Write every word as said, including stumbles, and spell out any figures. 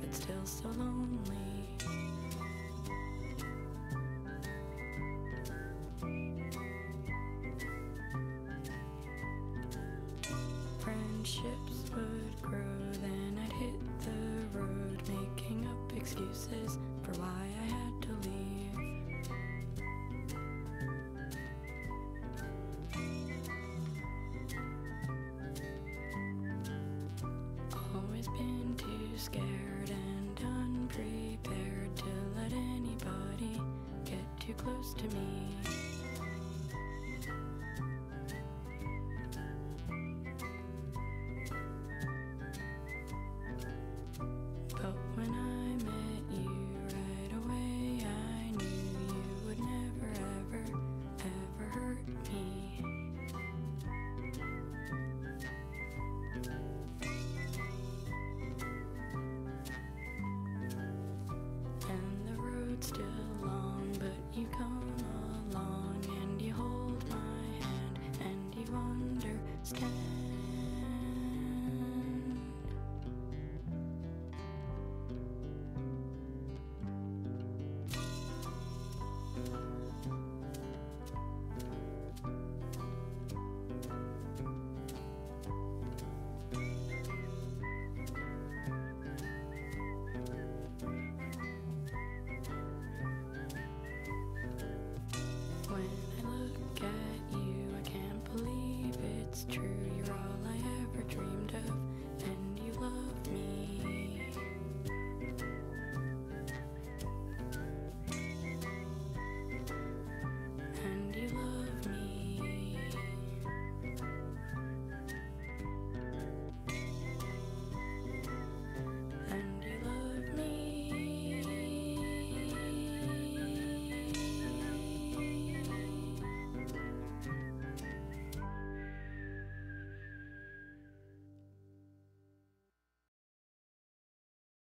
but still so lonely. Friendships would grow, then I'd hit the road, making up excuses for why I had to leave. Always been too scared and unprepared to let anybody get too close to me. But when I met you right away, I knew you would never, ever, ever hurt me. And the road's still long, but you come along and you hold my hand and you understand. When I look at you, I can't believe it's true. You're all I ever dreamed of.